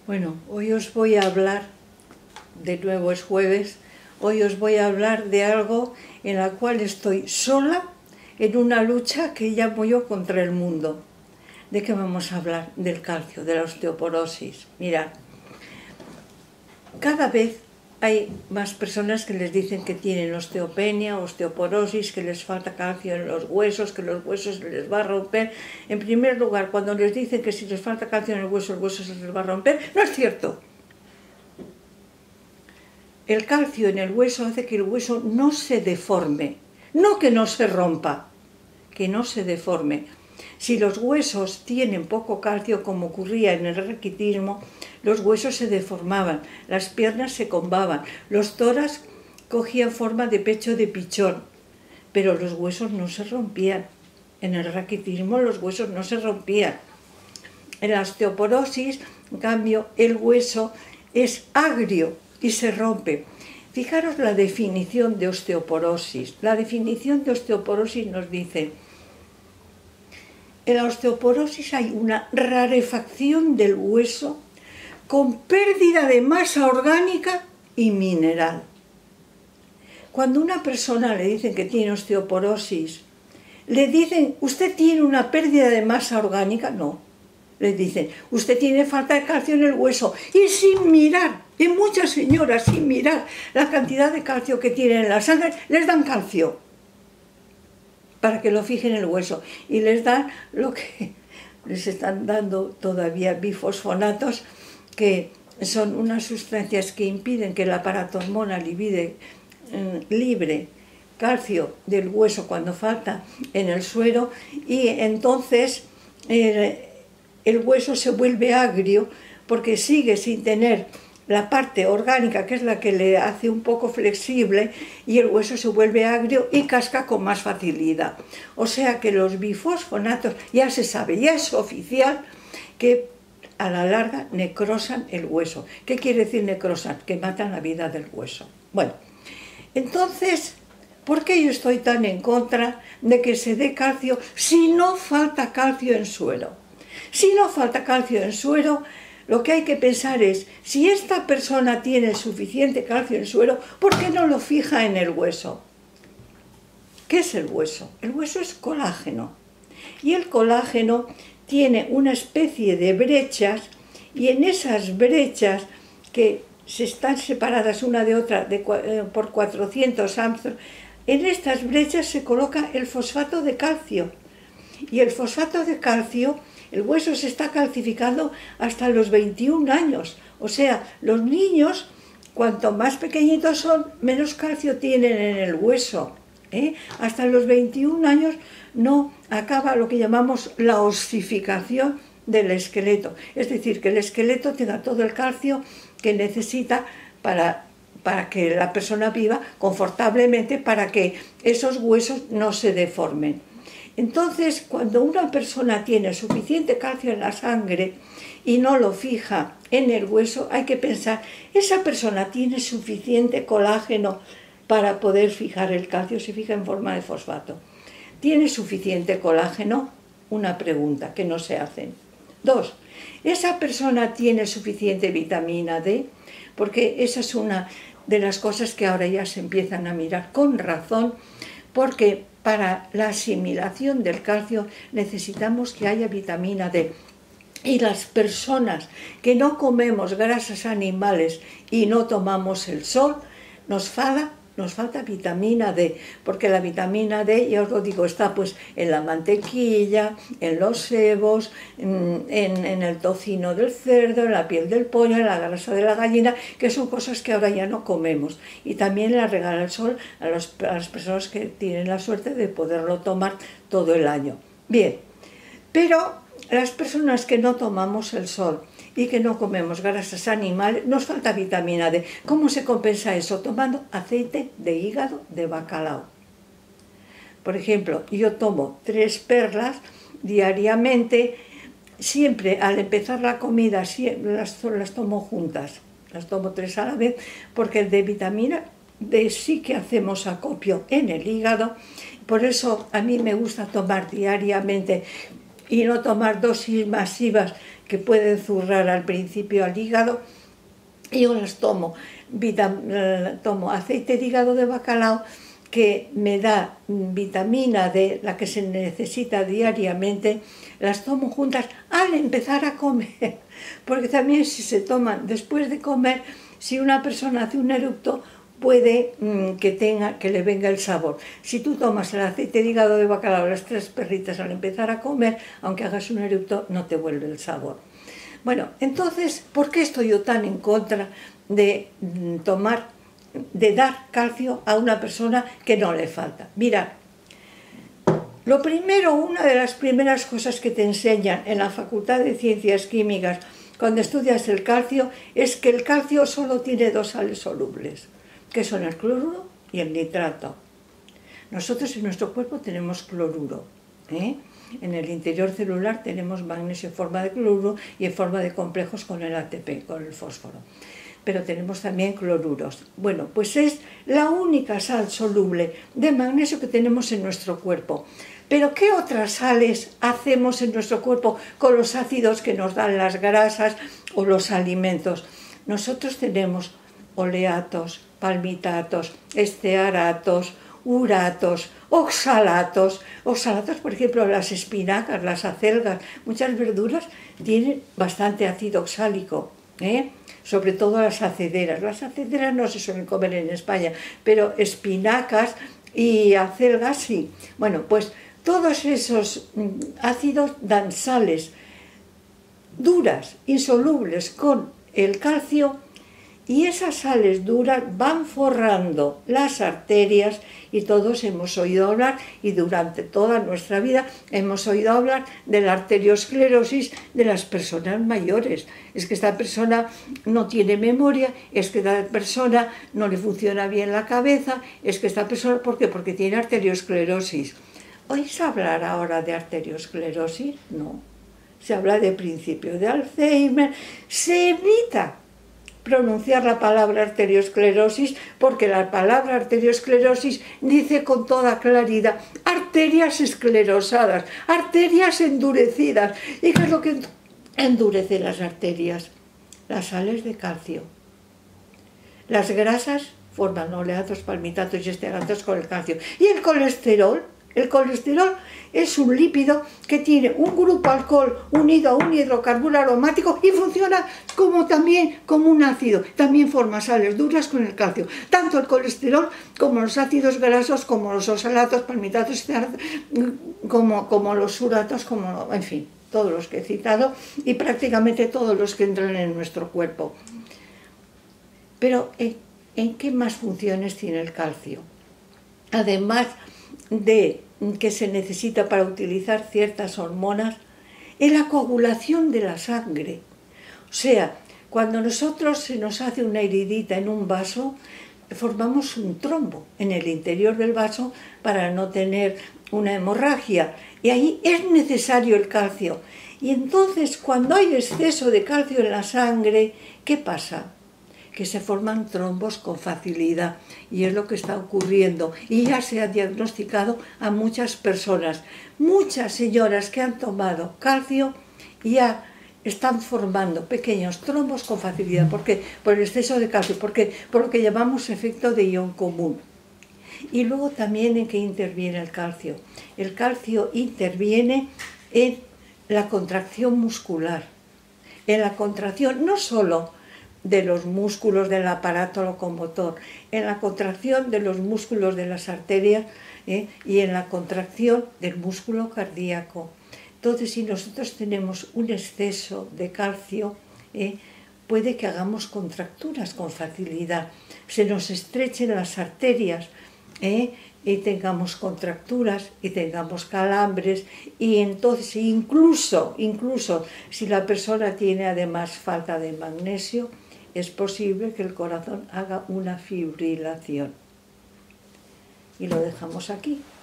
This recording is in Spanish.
Bueno, hoy os voy a hablar, de nuevo es jueves, hoy os voy a hablar de algo en la cual estoy sola en una lucha que llamo yo contra el mundo. ¿De qué vamos a hablar? Del calcio, de la osteoporosis. Mirad, cada vez hay más personas que les dicen que tienen osteopenia, osteoporosis, que les falta calcio en los huesos, que los huesos se les va a romper. En primer lugar, cuando les dicen que si les falta calcio en el hueso se les va a romper, no es cierto. El calcio en el hueso hace que el hueso no se deforme, no que no se rompa, que no se deforme. Si los huesos tienen poco calcio, como ocurría en el raquitismo, los huesos se deformaban, las piernas se combaban, los tórax cogían forma de pecho de pichón, pero los huesos no se rompían. En el raquitismo los huesos no se rompían. En la osteoporosis, en cambio, el hueso es agrio y se rompe. Fijaros la definición de osteoporosis. La definición de osteoporosis nos dice: en la osteoporosis hay una rarefacción del hueso con pérdida de masa orgánica y mineral. Cuando a una persona le dicen que tiene osteoporosis, le dicen, ¿usted tiene una pérdida de masa orgánica? No. Le dicen, usted tiene falta de calcio en el hueso. Y sin mirar, y muchas señoras sin mirar la cantidad de calcio que tienen en la sangre, les dan calcio para que lo fijen en el hueso. Y les dan lo que les están dando todavía, bifosfonatos, que son unas sustancias que impiden que el aparato hormonal libre calcio del hueso cuando falta en el suero, y entonces el hueso se vuelve agrio porque sigue sin tener la parte orgánica, que es la que le hace un poco flexible, y el hueso se vuelve agrio y casca con más facilidad. O sea que los bifosfonatos, ya se sabe, ya es oficial, que a la larga necrosan el hueso. ¿Qué quiere decir necrosan? Que matan la vida del hueso. Bueno, entonces, ¿por qué yo estoy tan en contra de que se dé calcio si no falta calcio en suero? Si no falta calcio en suero, lo que hay que pensar es, si esta persona tiene suficiente calcio en suero, ¿por qué no lo fija en el hueso? ¿Qué es el hueso? El hueso es colágeno. Y el colágeno tiene una especie de brechas, y en esas brechas, que se están separadas una de otra por 400 Armstrong, en estas brechas se coloca el fosfato de calcio. Y el fosfato de calcio, el hueso se está calcificando hasta los 21 años. O sea, los niños, cuanto más pequeñitos son, menos calcio tienen en el hueso. Hasta los 21 años no acaba lo que llamamos la osificación del esqueleto. Es decir, que el esqueleto tenga todo el calcio que necesita para que la persona viva confortablemente, para que esos huesos no se deformen. Entonces, cuando una persona tiene suficiente calcio en la sangre y no lo fija en el hueso, hay que pensar, ¿esa persona tiene suficiente colágeno para poder fijar el calcio? Se fija en forma de fosfato. ¿Tiene suficiente colágeno? Una pregunta que no se hacen. 2. ¿Esa persona tiene suficiente vitamina D? Porque esa es una de las cosas que ahora ya se empiezan a mirar con razón, porque para la asimilación del calcio necesitamos que haya vitamina D. Y las personas que no comemos grasas animales y no tomamos el sol, nos falta vitamina D, porque la vitamina D, ya os lo digo, está pues en la mantequilla, en los cebos, en el tocino del cerdo, en la piel del pollo, en la grasa de la gallina, que son cosas que ahora ya no comemos. Y también la regala el sol a las personas que tienen la suerte de poderlo tomar todo el año. Bien, pero las personas que no tomamos el sol y que no comemos grasas animales, nos falta vitamina D. ¿Cómo se compensa eso? Tomando aceite de hígado de bacalao. Por ejemplo, yo tomo 3 perlas diariamente, siempre al empezar la comida las tomo juntas, las tomo 3 a la vez, porque de vitamina D sí que hacemos acopio en el hígado. Por eso a mí me gusta tomar diariamente y no tomar dosis masivas que pueden zurrar al principio al hígado. Yo las tomo, tomo aceite de hígado de bacalao, que me da vitamina D, la que se necesita diariamente, las tomo juntas al empezar a comer, porque también si se toman después de comer, si una persona hace un eructo, puede que le venga el sabor. Si tú tomas el aceite de hígado de bacalao, las 3 perritas al empezar a comer, aunque hagas un eructo, no te vuelve el sabor. Bueno, entonces, ¿por qué estoy yo tan en contra de dar calcio a una persona que no le falta? Mira, lo primero, una de las primeras cosas que te enseñan en la Facultad de Ciencias Químicas cuando estudias el calcio es que el calcio solo tiene 2 sales solubles, que son el cloruro y el nitrato. Nosotros en nuestro cuerpo tenemos cloruro, En el interior celular tenemos magnesio en forma de cloruro y en forma de complejos con el ATP, con el fósforo. Pero tenemos también cloruros. Bueno, pues es la única sal soluble de magnesio que tenemos en nuestro cuerpo. Pero ¿qué otras sales hacemos en nuestro cuerpo con los ácidos que nos dan las grasas o los alimentos? Nosotros tenemos oleatos, palmitatos, estearatos, uratos, oxalatos. Oxalatos, por ejemplo, las espinacas, las acelgas, muchas verduras tienen bastante ácido oxálico, sobre todo las acederas. Las acederas no se suelen comer en España, pero espinacas y acelgas sí. Bueno, pues todos esos ácidos dan sales duras, insolubles con el calcio, y esas sales duras van forrando las arterias, y todos hemos oído hablar, y durante toda nuestra vida hemos oído hablar de la arteriosclerosis de las personas mayores. Es que esta persona no tiene memoria, es que esta persona no le funciona bien la cabeza, es que esta persona, ¿por qué? Porque tiene arteriosclerosis. ¿Oís hablar ahora de arteriosclerosis? No. Se habla de principio de Alzheimer, se evita pronunciar la palabra arteriosclerosis, porque la palabra arteriosclerosis dice con toda claridad arterias esclerosadas, arterias endurecidas. ¿Y qué es lo que endurece las arterias? Las sales de calcio. Las grasas forman oleatos, palmitatos y estearatos con el calcio. ¿Y el colesterol? El colesterol es un lípido que tiene un grupo alcohol unido a un hidrocarburo aromático y funciona también como un ácido. También forma sales duras con el calcio. Tanto el colesterol como los ácidos grasos, como los oxalatos, palmitatos, como los uratos, en fin, todos los que he citado y prácticamente todos los que entran en nuestro cuerpo. Pero, ¿en qué más funciones tiene el calcio? Además de que se necesita para utilizar ciertas hormonas, en la coagulación de la sangre. O sea, cuando se nos hace una heridita en un vaso, formamos un trombo en el interior del vaso para no tener una hemorragia. Y ahí es necesario el calcio. Y entonces, cuando hay exceso de calcio en la sangre, ¿qué pasa? Que se forman trombos con facilidad, y es lo que está ocurriendo, y ya se ha diagnosticado a muchas personas. Muchas señoras que han tomado calcio ya están formando pequeños trombos con facilidad. ¿Por qué? Por el exceso de calcio, porque por lo que llamamos efecto de ion común. Y luego también en qué interviene el calcio. El calcio interviene en la contracción muscular, en la contracción no solo de los músculos del aparato locomotor, en la contracción de los músculos de las arterias y en la contracción del músculo cardíaco. Entonces, si nosotros tenemos un exceso de calcio, puede que hagamos contracturas con facilidad, se nos estrechen las arterias y tengamos contracturas y tengamos calambres, y entonces incluso si la persona tiene además falta de magnesio, es posible que el corazón haga una fibrilación. Y lo dejamos aquí.